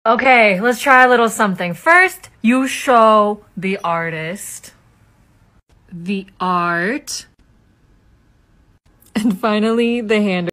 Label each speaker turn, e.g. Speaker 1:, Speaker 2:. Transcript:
Speaker 1: Okay, let's try a little something. First, you show the artist the art. And finally, the hand.